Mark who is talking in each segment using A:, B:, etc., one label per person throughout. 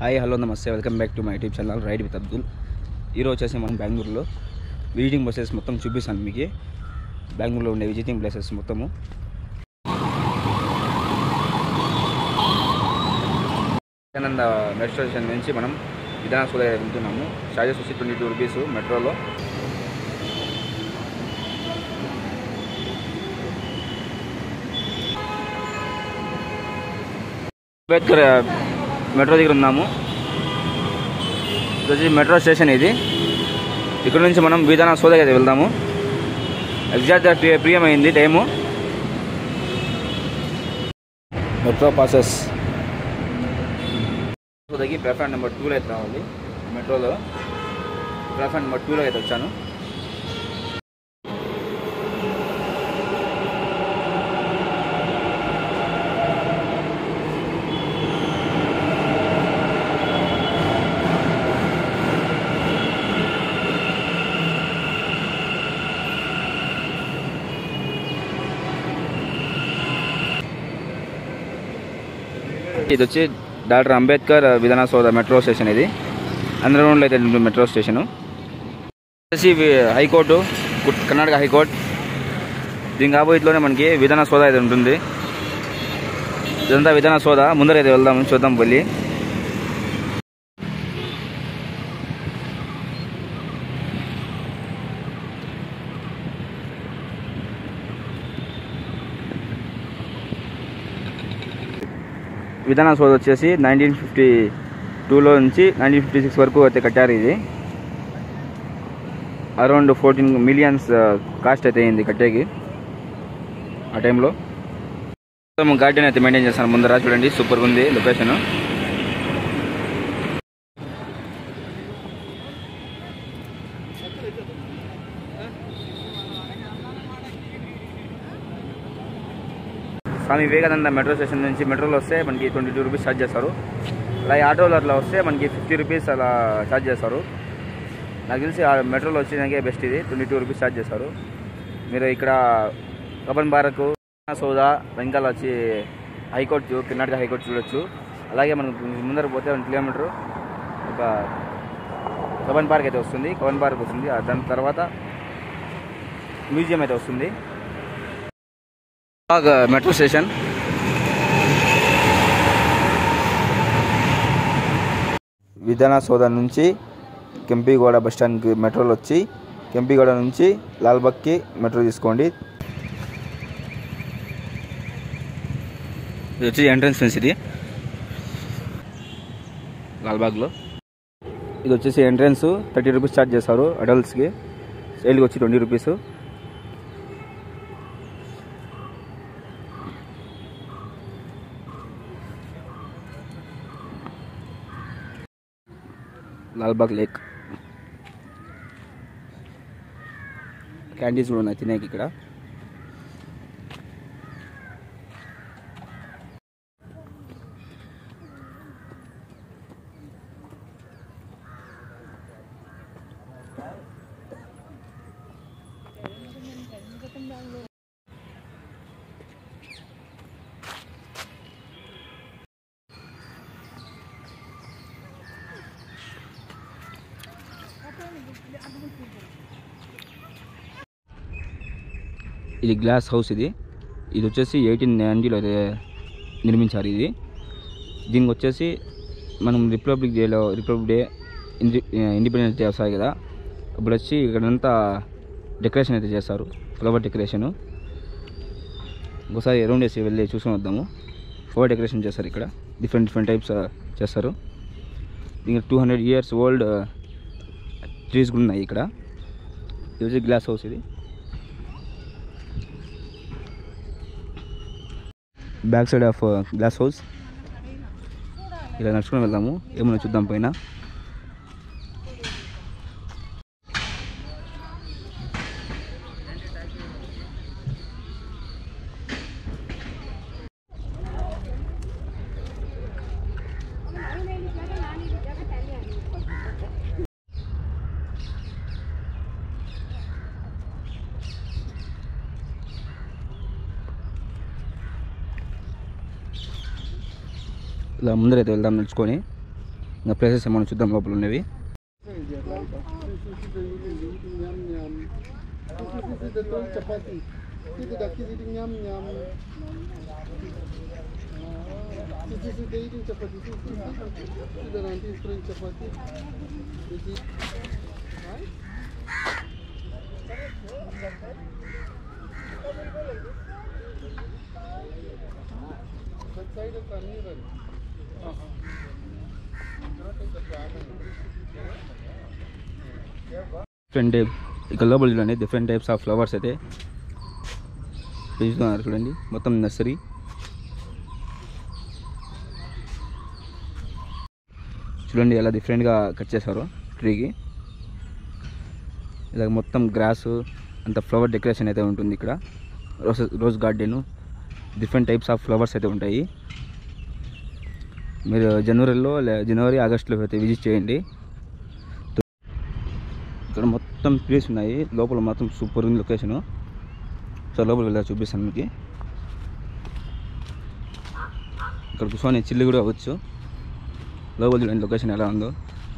A: Hi hello నమస్తే welcome back to my YouTube channel ride with Abdul. ఈరోజు వచ్చేసి మనం బెంగళూరులో విజిటింగ్ ప్లేసెస్ మొత్తం చూపిస్తాను మీకు. బెంగళూరులో ఉండే విజిటింగ్ ప్లేసెస్ మొత్తము. వివేకానంద మెట్రో స్టేషన్ నుంచి మనం విధానసౌధ వెళ్తున్నాము. చార్జెస్ వచ్చి 22 రూపీస్ మెట్రోలో. అంబేద్కర్ మెట్రో దగ్గర ఉన్నాము. ఇది మెట్రో స్టేషన్. ఇది ఇక్కడ నుంచి మనం విధానసౌధకి అయితే వెళ్దాము. ఎగ్జాక్ట్గా ప్రియం అయింది టైము. మెట్రో పాసెస్ దగ్గర ప్లాట్ఫామ్ నెంబర్ 2లో అయితే రావాలి. మెట్రోలో ప్లాట్ఫామ్ నెంబర్ 2లో అయితే వచ్చాను. ఇది వచ్చి doctor Ambedkar Vidhana Soudha metro station. ఇది అండర్గ్రౌండ్లో అయితే మెట్రో స్టేషను. వచ్చేసి హైకోర్టు, కర్ణాటక హైకోర్టు. దీనికి ఆపోజిట్లోనే మనకి విధానసౌధ అయితే ఉంటుంది. ఇదంతా విధానసౌధ. ముందరైతే వెళ్దాము, చూద్దాం వెళ్ళి. విధానసౌధ వచ్చేసి 1952లో నుంచి 1956 వరకు అయితే కట్టారు. ఇది అరౌండ్ 14 మిలియన్స్ కాస్ట్ అయితే అయింది కట్టేకి ఆ టైంలో. గార్డెన్ అయితే మెయింటైన్ చేస్తాను ముందర. చూడండి, సూపర్గా ఉంది location. Swami Vivekananda metro station నుంచి మెట్రోలో వస్తే మనకి 22 రూపీస్ ఛార్జ్ చేస్తారు. అలాగే ఆటోలో అట్లా వస్తే మనకి 50 రూపీస్ అలా ఛార్జ్ చేస్తారు. నాకు తెలిసి ఆ మెట్రోలో వచ్చేదానికే బెస్ట్. ఇది 22 రూపీస్ ఛార్జ్ చేస్తారు. మీరు ఇక్కడ కబ్బన్ పార్క్, సౌధ, వెంకాల వచ్చి హైకోర్టు, కర్ణాటక హైకోర్టు చూడొచ్చు. అలాగే మనకు ముందర పోతే 1 కిలోమీటర్ ఒక కబ్బన్ పార్క్ అయితే వస్తుంది. కబ్బన్ పార్క్ వస్తుంది. దాని తర్వాత మ్యూజియం అయితే వస్తుంది. Metro station. విధానసౌధ నుంచి కెంపీగౌడ బస్టాండ్కి మెట్రోలో వచ్చి కెంపీగౌడ నుంచి లాల్బాగ్కి మెట్రో తీసుకోండి. ఇది వచ్చి ఎంట్రన్స్ ఫెన్స్. ఇది లాల్బాగ్లో. ఇది వచ్చేసి ఎంట్రన్స్ 30 రూపీస్ ఛార్జ్ చేస్తారు అడల్ట్స్కి. చైల్డ్కి వచ్చి 20 రూపీస్. లాల్బాగ్ లేక్ క్యాంటీన్స్ కూడా ఉన్నాయి తినేకి ఇక్కడ. ఇది గ్లాస్ హౌస్. ఇది వచ్చేసి 1890లో అయితే నిర్మించారు. ఇది దీనికి వచ్చేసి మనం రిపబ్లిక్ డే ఇండిపెండెన్స్ డే వస్తాయి కదా, అప్పుడు వచ్చి ఇక్కడంతా డెకరేషన్ అయితే చేస్తారు. Flower decoration. ఒకసారి అరౌండ్ వేసి వెళ్ళి చూసుకొని వద్దాము. ఫ్లవర్ డెకరేషన్ చేస్తారు ఇక్కడ. డిఫరెంట్ టైప్స్ చేస్తారు. దీనికి 200 years ఓల్డ్ ట్రీస్ కూడా ఉన్నాయి ఇక్కడ. ఇది వచ్చి గ్లాస్ హౌస్. ఇది back side of glass house. ఇలా నడుచుకొని వెళ్దాము, ఏమన్నా చూద్దాం పైన. ఇలా ముందరైతే వెళ్దాం నడుచుకొని. ఇంకా ప్లేసెస్ ఏమైనా చూద్దాం లోపల ఉన్నవి. ఇక్కడ లోపల చూడండి డిఫరెంట్ టైప్స్ ఆఫ్ ఫ్లవర్స్ అయితే పెంచుతున్నారు. చూడండి మొత్తం నర్సరీ. చూడండి ఎలా డిఫరెంట్గా కట్ చేశారు ట్రీకి. ఇలా మొత్తం గ్రాస్ అంత ఫ్లవర్ డెకరేషన్ అయితే ఉంటుంది ఇక్కడ. Rose garden, different types of flowers అయితే ఉంటాయి. మీరు జనవరి ఆగస్టులో అయితే విజిట్ చేయండి. ఇక్కడ మొత్తం ట్రీస్ ఉన్నాయి. లోపల మాత్రం సూపర్ ఉంది లొకేషను. సో లోపలికి వెళ్ళి చూపిస్తాను మీకు. ఇక్కడ కూర్చొని చిల్లు కూడా అవ్వచ్చు. లోపల చూడండి లొకేషన్ ఎలా ఉందో.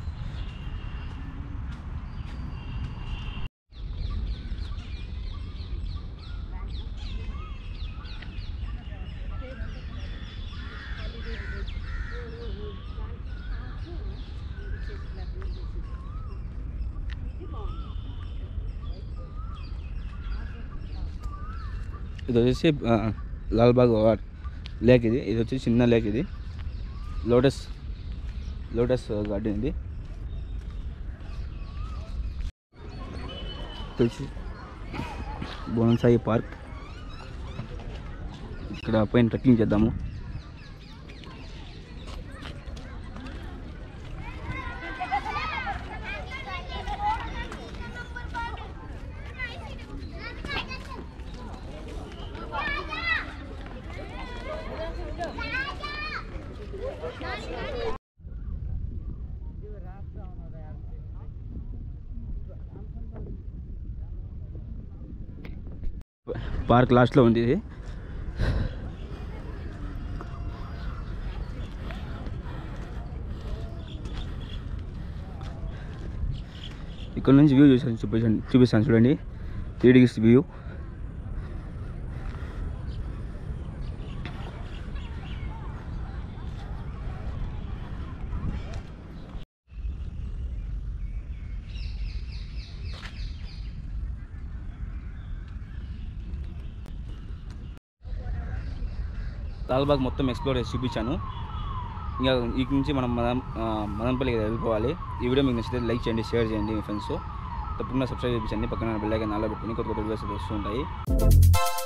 A: ఇది వచ్చేసి లాల్బాగ్ లేక్. ఇది వచ్చేసి చిన్న లేక్. ఇది లోటస్ గార్డెన్. ఇది వచ్చి బోనసాయి పార్క్. ఇక్కడ పైన ట్రెక్కింగ్ చేద్దాము. పార్క్ లాస్ట్లో ఉంది ఇది. ఇక్కడ నుంచి వ్యూ చూపిస్తాను చూడండి. 3 degrees వ్యూ. లాల్బాగ్ మొత్తం ఎక్స్ప్లోర్ చేసి చూపించాను. ఇంకా ఇక నుంచి మనం మదనపల్లికి వెళ్ళిపోవాలి. ఈ వీడియో మీకు నచ్చితే లైక్ చేయండి, షేర్ చేయండి మీ ఫ్రెండ్స్. తప్పకుండా సబ్స్క్రైబ్ చేయించండి. పక్కన బెల్ ఐకాన్ ఆన్లో పెట్టుకుని కొత్త వీడియోస్ వస్తూ ఉంటాయి.